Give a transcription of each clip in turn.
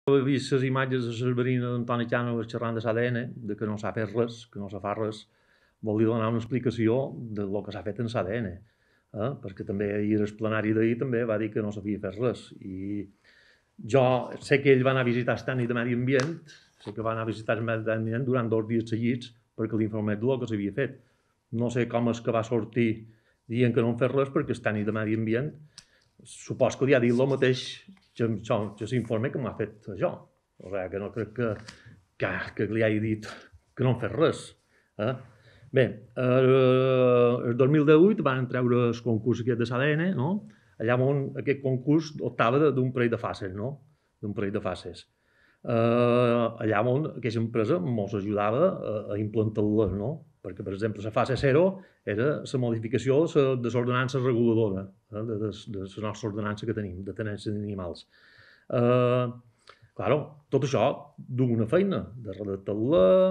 He vist les imatges de la veïna d'Antoni Cànoves xerrant de l'ADN, de que no s'ha fet res, que no se fa res. Volia donar una explicació del que s'ha fet en l'ADN, perquè també ahir el plenari d'ahir també va dir que no s'havia fet res. I jo sé que ell va anar a visitar el tècnic de Medi Ambient, sé que va anar a visitar el Medi Ambient durant 2 dies seguits perquè l'informés del que s'havia fet. No sé com és que va sortir dient que no han fet res perquè el tècnic de Medi Ambient supos que li ha dit el mateix que l'informe que m'ha fet jo. O sigui, que no crec que li hagi dit que no han fet res. Bé, el 2018 van treure el concurs aquest de l'ADN, no? Allà on aquest concurs optava d'un parell de fases, no? D'un parell de fases. Allà on aquesta empresa ens ajudava a implantar-les, no? Perquè, per exemple, la fase 0 era la modificació de l'ordenança reguladora, de la nostra ordenança que tenim, de tenència d'animals. Clar, tot això d'una feina, de redactar-la,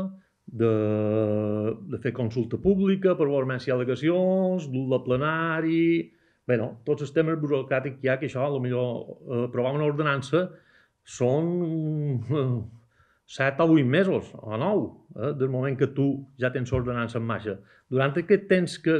de fer consulta pública per veure si hi ha al·legacions, dur-la a plenari... Bé, tots els temes burocràtics que hi ha, que això, potser aprovar una ordenança són 7 o 8 mesos, o 9, del moment que tu ja tens l'ordenança en marxa. Durant aquest temps que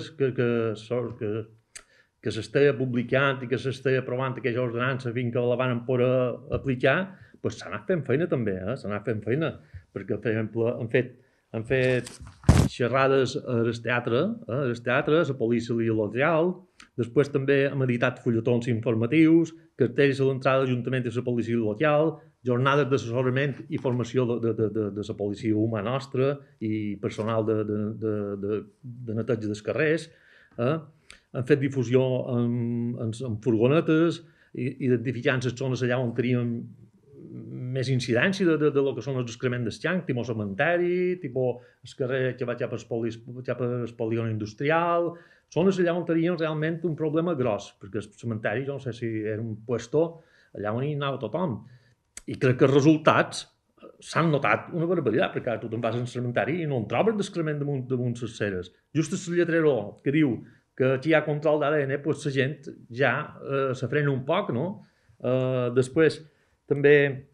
s'està publicant i que s'està aprovant aquella ordenança fins que la van poder aplicar, s'ha anat fent feina també, s'ha anat fent feina, perquè, per exemple, han fet xerrades al teatre, a la policia local, després també hem editat fulletons informatius, cartells a l'entrada de l'Ajuntament i la policia local, jornades d'assessorament i formació de la policia humà nostra i personal de neteja dels carrers. Han fet difusió en furgonetes, identificant les zones allà on teníem més incidència de lo que són els excrements d'eschanc, tipus cementeri, tipus el carrer que va cap al polígon industrial, zones allà on teníem realment un problema gros, perquè el cementeri, jo no sé si era un puesto allà on hi anava tothom. I crec que els resultats s'han notat una barbaritat, perquè ara tu te'n vas al cementeri i no en trobes d'excrement damunt les ceres. Just el lletrero que diu que aquí hi ha control d'ADN, doncs la gent ja se frena un poc, no? Després, també,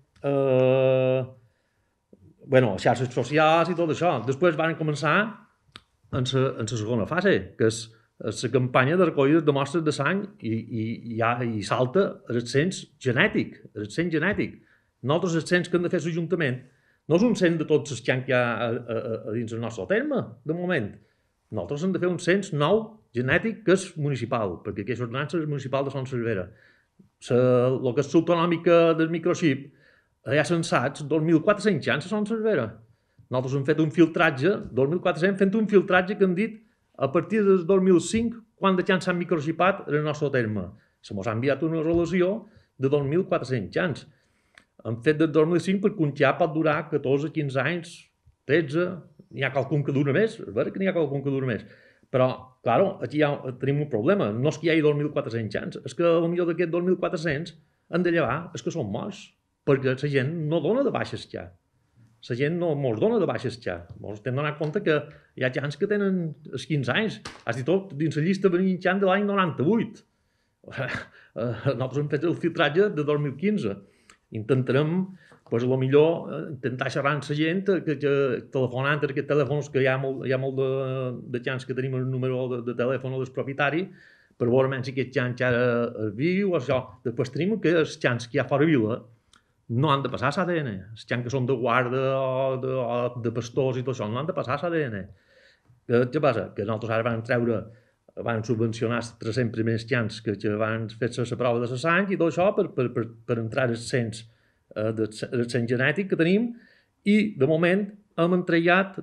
xarxes socials i tot això. Després van començar en la segona fase, que és la campanya de recollida de mostres de sang i salta el cens genètic, Nosaltres el cens que hem de fer a l'Ajuntament no és un cens de tots els que hi ha a dins el nostre terme, de moment. Nosaltres hem de fer un cens nou genètic que és municipal, perquè aquesta ordenança és municipal de Son Servera. El que és l'autonòmica del microxip, hi ha censats 2.400 anys a Son Servera. Nosaltres hem fet un filtratge, 2.400, fent un filtratge que hem dit a partir del 2005, quan de anys s'han microxipat en el nostre terme. Se mos ha enviat una relació de 2.400 anys. Hem fet del 2005 perquè un xap pot durar 14, 15 anys, 13, n'hi ha qualcun que dura més, és veritat que n'hi ha qualcun que dura més, però, clar, aquí tenim un problema, no és que hi hagi 2.400 anys, és que potser d'aquests 2.400 han de llevar els que són morts, perquè la gent no dona de baixes ja. La gent no mos dona de baixes ja. Mos hem donat compte que hi ha gens que tenen els 15 anys, fins i tot dins la llista beneficiant de l'any 98. Nosaltres hem fet el filtratge de 2015. Intentarem, intentar xerrar amb la gent, telefonant aquests telèfons, que hi ha molt de gens que tenim el número de telèfon del propietari, per veure si aquest gens ara és viu o això. Després tenim que els gens que hi ha fora vila no han de passar l'ADN. Els gens que són de guarda o de pastors i tot això no han de passar l'ADN. Què passa? Que nosaltres ara van subvencionar els 300 primers gens que van fer-se la prova de la sang i tot això per entrar al cens genètic que tenim, i de moment hem entregat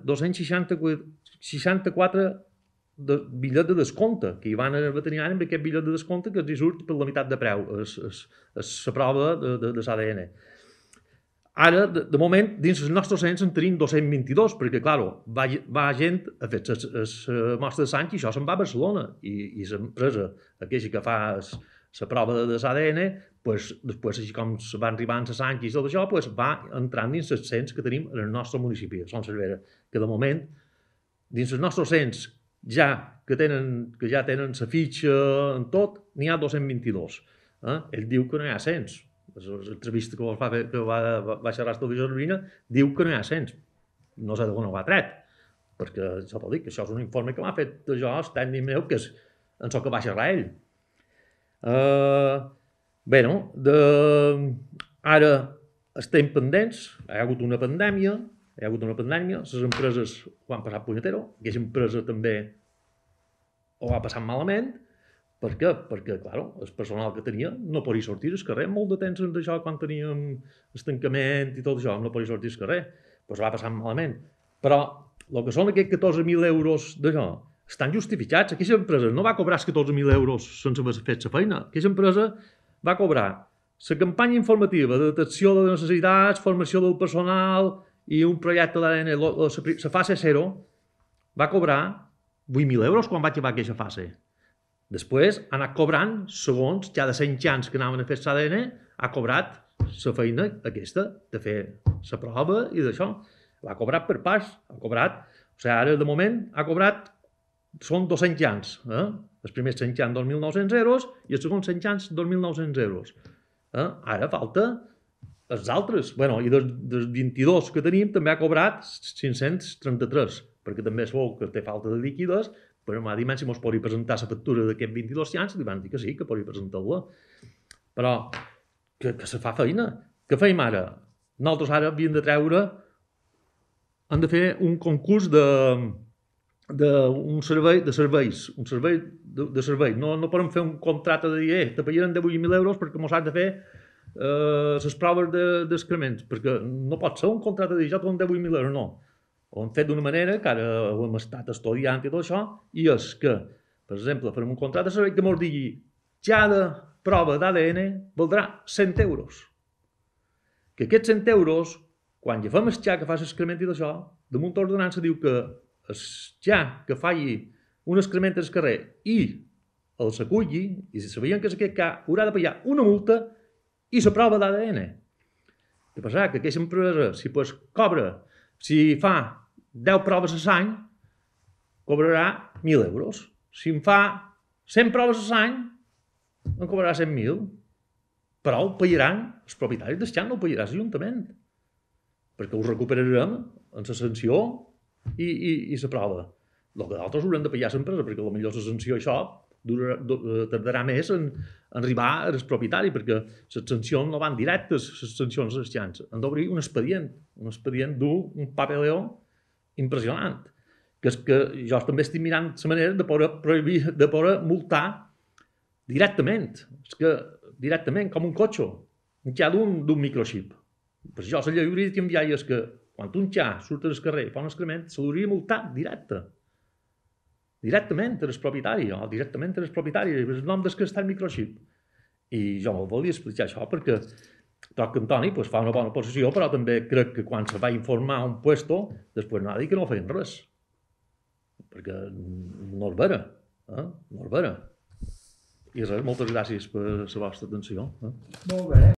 264 bitllets de descompte, que hi van al veterinari amb aquest bitllet de descompte que els surt per la meitat de preu, la prova de l'ADN. Ara, de moment, dins els nostres cens en tenim 222, perquè, clar, va gent a fer la mostra de sang i això se'n va a Barcelona. I l'empresa, aquella que fa la prova de l'ADN, després, així com van arribant la sang i tot això, va entrant dins els cens que tenim en el nostre municipi, a Son Servera, que de moment, dins els nostres cens, que ja tenen la fitxa en tot, n'hi ha 222. Ell diu que no hi ha cens. l'entrevista que va xerrar a Televisió Urbina, diu que no hi ha cens. No sé d'on ho ha tret, perquè ja t'ho dic, això és un informe que m'ha fet jo, el tècnic meu, que és en el que va xerrar ell. Bé, no? Ara estem pendents, hi ha hagut una pandèmia, les empreses ho han passat punyetero, aquesta empresa també ho ha passat malament. Per què? Perquè, clar, el personal que tenia no podia sortir al carrer molt de temps d'això, quan teníem estancament i tot això, no podia sortir al carrer. Doncs va passar malament. Però el que són aquests 14.000 euros d'això estan justificats. Aquesta empresa no va cobrar els 14.000 euros sense haver fet la feina. Aquesta empresa va cobrar la campanya informativa de detecció de necessitats, formació del personal i un projecte d'ADN, la fase 0, va cobrar 8.000 euros quan va acabar aquesta fase. Després ha anat cobrant, segons cada 100 anys que anaven a fer l'ADN, ha cobrat la feina aquesta de fer la prova i d'això. L'ha cobrat per parts, ha cobrat, o sigui, ara de moment ha cobrat, són 200 anys, els primers 100 anys 2.900 euros i els segons 100 anys 2.900 euros. Ara falta els altres, bueno, i dels 22 que tenim també ha cobrat 533, perquè també es veu que té falta de líquides, però m'ha dit si mos podria presentar la factura d'aquests 22 anys, li van dir que sí, que podria presentar-la. Però que se fa feina. Què feim ara? Nosaltres ara havíem de treure, hem de fer un concurs d'un servei de serveis, un servei de servei. No podem fer un contracte de dir, te pagarem 18.000 euros perquè mos has de fer les proves d'excrements, perquè no pot ser un contracte de dir, ja t'ho 18.000 euros, no. Ho hem fet d'una manera que ara ho hem estat estudiant i tot això, i és que, per exemple, farem un contracte de servei que ens digui cada prova d'ADN valdrà 100 euros. Que aquests 100 euros, quan ja fem el xà que fa l'excrement i d'això, damunt l'ordenança diu que el xà que falli un excrement al carrer i el s'aculli, i si sabien que és aquest cas, haurà de pagar una multa i la prova d'ADN. Què passarà? Que aquesta empresa, si cobra, si fa 10 proves a l'any, cobrarà 1.000 euros. Si en fa 100 proves a l'any, en cobrarà 100.000. Però ho pagaran els propietaris del xà, no ho pagarà l'Ajuntament. Perquè ho recuperarem en la sanció i la prova. El que d'altres haurem de pagar a l'empresa, perquè potser la sanció això tardarà més en arribar als propietaris, perquè les sancions no van directes, les sancions als xans. Han d'obrir un expedient d'un papeleo impressionant, que és que jo també estic mirant la manera de poder prohibir, de poder multar directament, és que directament, com un cotxe, un xà d'un microxip. Per això la llei hauria de canviar és que quan un xà surt al carrer i fa un excrement, se l'hauria de multar directament als propietaris, directament als propietaris, el nom del que està el microxip. I jo me'l volia explicar això perquè troc que Antoni fa una bona posició, però també crec que quan se va informar a un puesto, després no ha dit que no feien res. Perquè no és vera, no és vera. I res, moltes gràcies per la vostra atenció. Molt bé.